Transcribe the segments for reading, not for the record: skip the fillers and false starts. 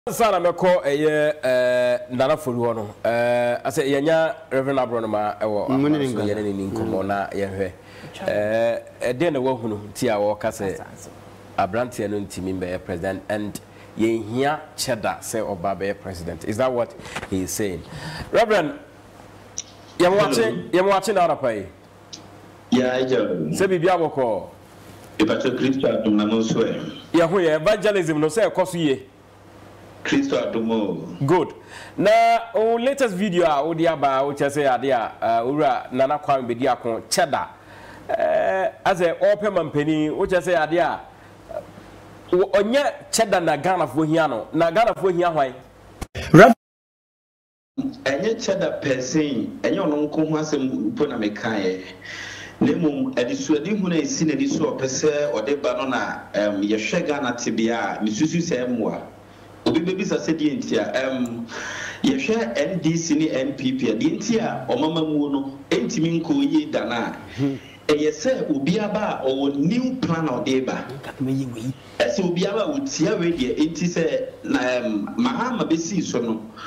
Sana meko nana folu no ase yenya Rev.Abronomah ewo so yene ni nkomo na yehwe de na wahunu ti a wo ka se Abrante no ntimi be president and yehia cheda say oba be president. Is that what he is saying? Reverend, you watching na rapai? Yeah, I do. Se bibia boko e ba to Christ adom no so e ya ho evangelism no say ekoso ye Christ adom. Good. Now, latest video Odiaba, which I say idea, Ura Nana Kwame Bediako Cheda. As a open man penny, which I say idea. Onya Cheda na Ghana for Hiano, na Ghana for Hiawai. And yet Cheda per se, and your uncle has a Ponamekaye. Nemum, and it's where you may see any sort per se or de banana, Yashagana Tibia, Mrs. Samwa. Baby said you share NDC ni NPP the intia or mama muno entimin ko ye dana e ye say obiaba or new plan or deba as obiaba would see already enti say mahama besi so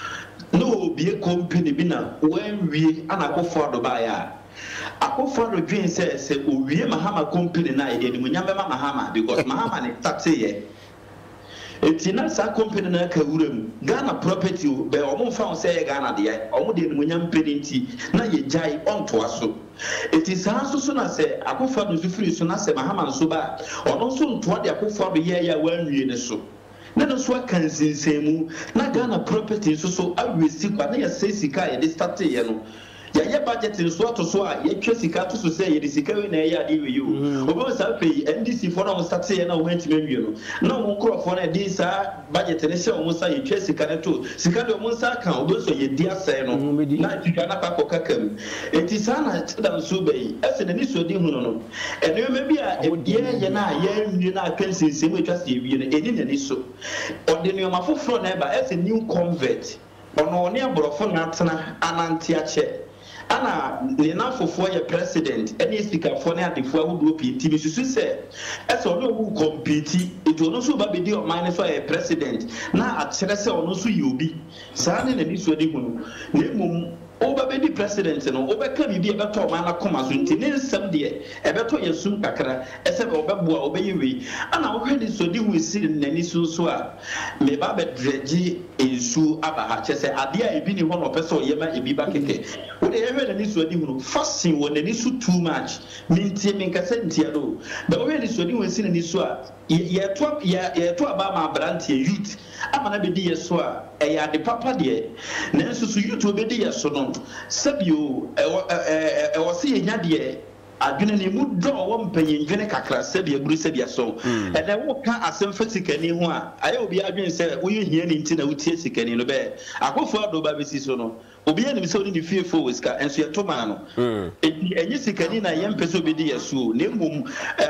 no be a company bina when we anakofo do baya akofo do dream say owie mahama company na e de munyamba mahama because mahama ne taxe ye. It's not a company na kawuram Ghana property be omo fa say Ghana de omo de munyam pedinti na ye jai onto aso it is also so na say akofa do free so na say mahama so ba ono so nto de akofa do ye ya wanwie ne so na no so kan sinsemu na Ghana property so awesi kwa na ye say sika ye de start ye no ya budget in so to so ye twa sika to so say ye de sika we na ye ade we you obo sa pay NDC for na start ye na went menwie no na mo crofo na di sa budget ne se o mo sa ye twa sika ne to sika de mo sa kan obo so ye di asai no na sika na pa ko kakam enti sa na dan so be ese ne so di hu no ene me bia ye na ye nwie na kan sinsin we twa se ye no eni ne so ode ne ma foforo na ba ese new convert ono ne aborofo na atena ananti ache ana nina fofo ye president any speaker for na defo ahudo piti bi susu se ese ono wu compete eto ono so ba be di o man so ye president na akere se ono so ye obi sa ne na ni so di hunu na mum oba be di president no oba ka bi e beto man na koma so nti ne nsam de e beto ye sum kakra ese be obeboa obeyewe ana wo hwedi so di hu si na ni so a me ba be dreji ensu aba ha chese ade a ebi ni ho no pese o ye ma ebi ba keke wo de ehwe na ni so di hu no fasting wo na ni so too much mintie minkasa ntia do be wo hwedi so di hu si na ni so a ye to aba ma brantie youth ama na be di ye so a e ya de papa de na so youth be di ye so no sabio e wo se nya de adwene ne mu do wo mpanyin dwene kakra sabia buru sabia so e na wo ka asem fasikani ho a aye obi adwene se wo ye hia ni nti na wutie sikani no be akofo ado ba besi so no obi ani se oni ni fiefo weska enso ye to ma no enyi sikani na ye mpese obi di yeso na emum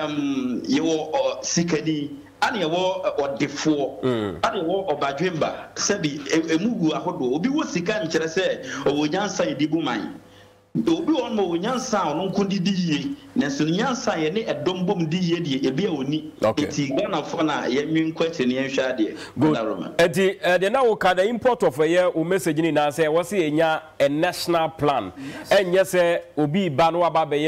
ye wo sikani ani ye wo odefo ani wo obadwemba sabi emugu ahodo obi wo sika nkyere se owo nyansa edibu man obi on mo nyansa on nkondi diye na so nyansa ye ne edombom diye die ebi a oni eti Ghana fo na ye nwenkwate ne yenhwa de eti de na wo ka the import of ye o message ni na say wo se enya a national plan enye se obi ba no aba be ye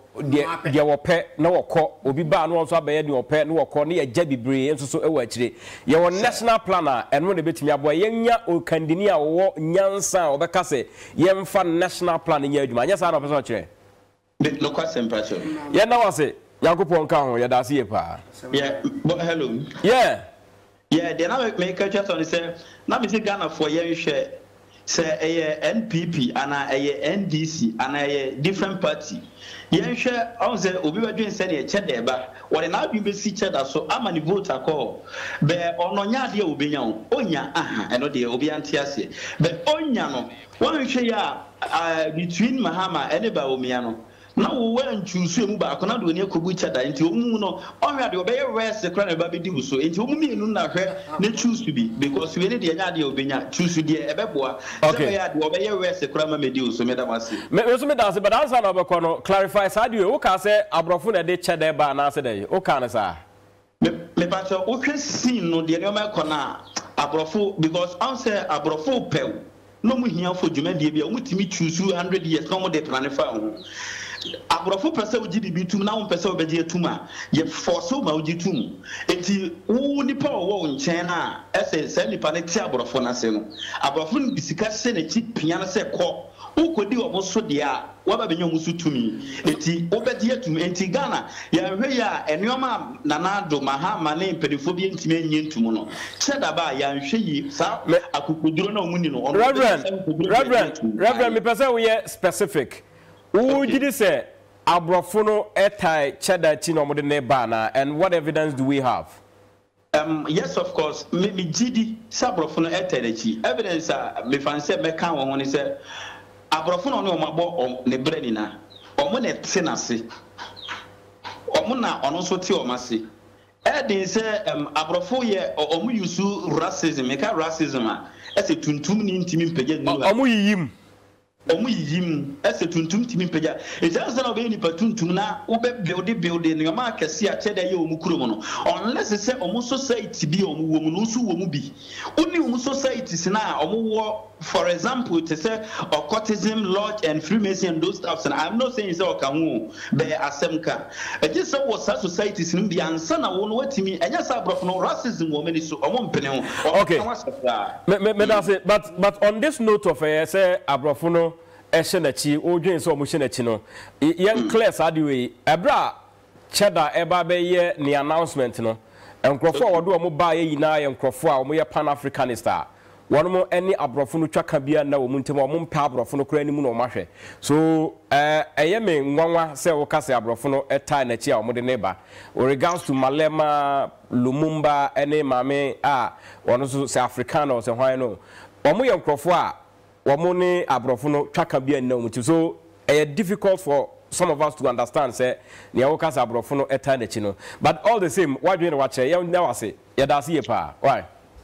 de wo pe na wo kọ obi ba no so aba ye de wo pe na wo kọ ne ye gya bibre enso so e wa akire ye wo national plan a eno ne betimi abo ye nya o kandini a wo nyansa obeka se ye mfa national plan nya adwuma anya sa na opeso kire no question pressure ye na wase yakopon ka ho ye da se ye pa yeah hello yeah de na make a chat on say na me say Ghana for ye hwe say NPP ana NDC ana different party yenhwe on say obi wadwen say na che de ba wore na adwen be si che da so ama ni vote akọ be ono nya de obenya onya aha eno de obi ante ase be onya no wonhwe ya between mahama ene ba omia no na wo wan chusu emu ba akọ na do ni akobu che da nti omu no onhwe de obeye rest kra na ba be di so nti omu mienu na hwe na chusu bi because we ne de nya de obenya chusu de ebeboa okay ya de obeye rest kra ma me di so me da wase me so me da se but answer na obekọ no clarify sa de o ka se abrofo na de che da ba na se de o ka na sa Me pacho o hwe scene no de nyoma kona abrofo because I say abrofo pew no mu hia fo dwumadie bia o mutimi choose 100 years no mo de plan fa ho abrofo pese o gidi bitum na wo pese o beje atuma ye force o ma o gitum enti wo nipa wo nchen na ese se nipa ne ti abrofo na se no abrofo no bisika se na chi pia na se ko ukodi obo so de a waba benyo musu tumi enti obedi atum enti Ghana ya hwe ya enwoma nanado mahama ne pedifo bi ntimi enye ntum no cheda ba ya hwe yi sa akukuduro na omuni no Reverend me pese we specific who did say abrofo no etai cheda chi no mo de ne ba na and what evidence do we have? Yes, of course. Me gidi sabrofo no etai de chi evidence me fan say me kan won ni say abrofo no omabo ne brani na omo ne tenase omo na ono so te omase edin say abrofo ye omo yusu racism me ka racism a ese tuntum ni ntimi mpege ni omo yiyim ese tuntum ntimi mpege e just na obe ni patuntum na obe build ni ma akese a chede ye omu kurom no unless say omo society bi omo wo mu no so wo mu bi oni omo society sina omo wo. For example, to say occultism, lodge, and Freemason and those stuff. And I'm not saying so can be Asemka. I just saw what such societies in the answer. I won't wait to me. And yes, I brought no racism woman so I won't penny. Okay. But on this note of say Abrofuno Eshenachi, or James or Mushinachino, young class Adiwe, Abra Cheddar Ebabe ye the announcement, no, and Crawford do a mobile ina and Crawford, we are Pan Africanista. One more any abrofunu twaka bia na wo muntem wo mpa abrofunu kra ni mu no mahwe so eyeme nwanwa se wo kase abrofunu etai na chi a wo de neba with regards to Malema Lumumba any mame wono so se Africano se hwan no wo mo ye nkrofo a wo mo ne abrofunu twaka bia na muntem so difficult for some of us to understand say ne wo kase abrofunu etai na chi no but all the same why do you watch ye na wase ye da se pa why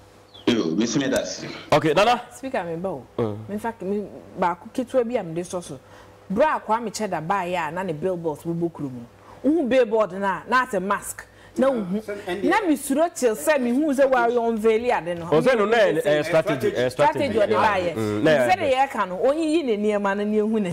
okay, Nana. Speaker, me bow. In fact, me ba kitwe bi am de so. Bra Kwame Cheda ba ya na ne billboards we book room. Billboard na at a mask. No, na mi suro chill say me hu say wa yon veli ade no. O say no na strategy o de ba ye. Say de ye ka no, onyi yi ne niema na ne hu ne